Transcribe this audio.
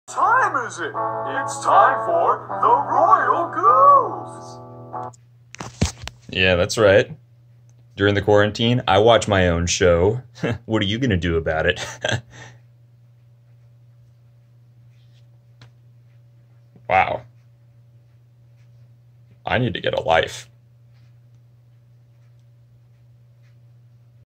Time is it? It's time for the Royal Goose. Yeah, that's right. During the quarantine, I watch my own show. What are you gonna do about it? Wow, I need to get a life.